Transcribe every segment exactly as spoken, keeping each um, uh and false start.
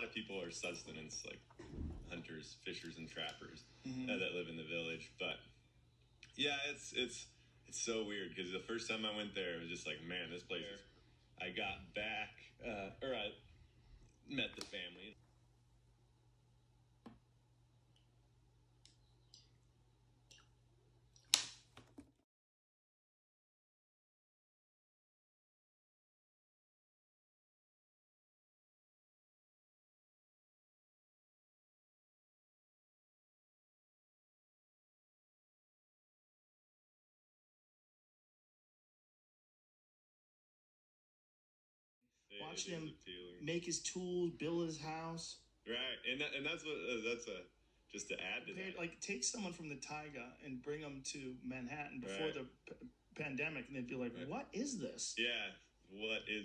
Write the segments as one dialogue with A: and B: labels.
A: of people are sustenance, like hunters, fishers, and trappers
B: mm-hmm.
A: uh, that live in the village. But yeah, it's it's it's so weird because the first time I went there, it was just like, man, this place is. I got back, uh, or I met the family.
B: Watching him make his tools, build his house.
A: Right, and that, and that's what uh, that's a just to add to
B: Compared,
A: that.
B: Like, take someone from the taiga and bring them to Manhattan before
A: right.
B: the p- pandemic, and they'd be like,
A: right.
B: "What is this?"
A: Yeah, what is?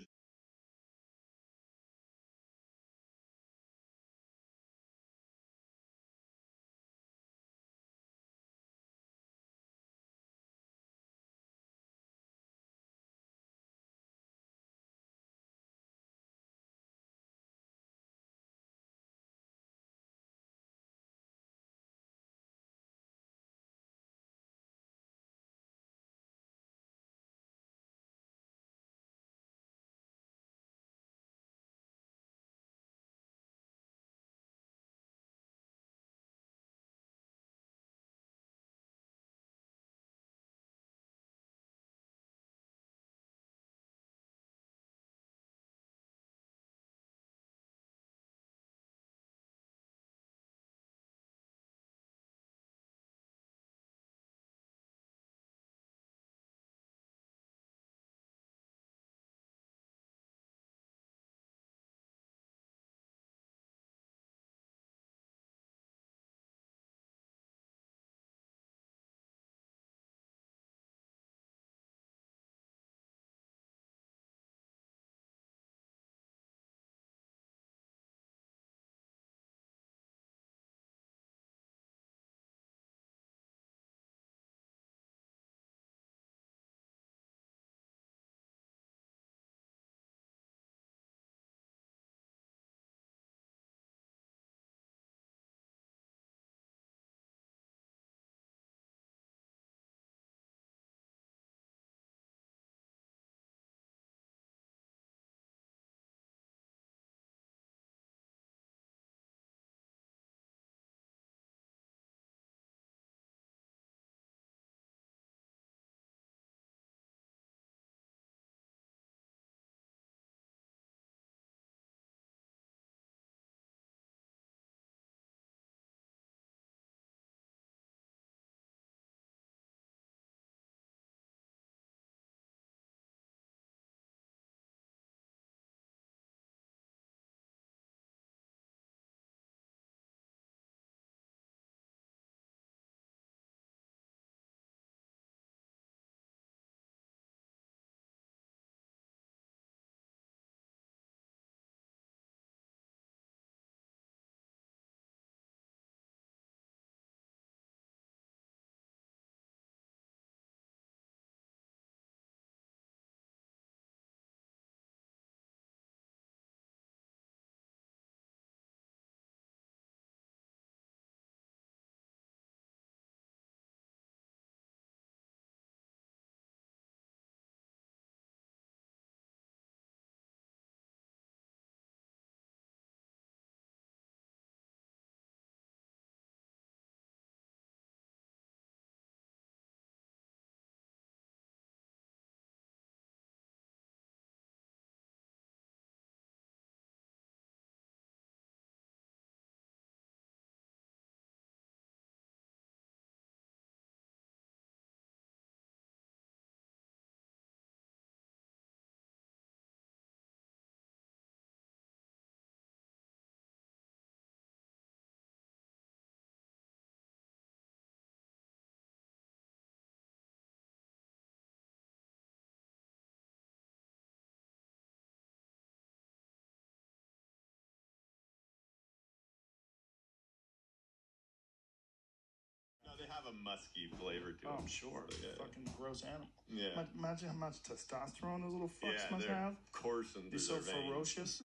A: They have a musky flavor to
B: Oh,
A: them.
B: I'm sure.
A: So, yeah.
B: Fucking gross animal.
A: Yeah.
B: Imagine how much testosterone those little fucks
A: yeah,
B: must
A: they're
B: have.
A: coursing
B: Be
A: through
B: so
A: their veins.
B: ferocious.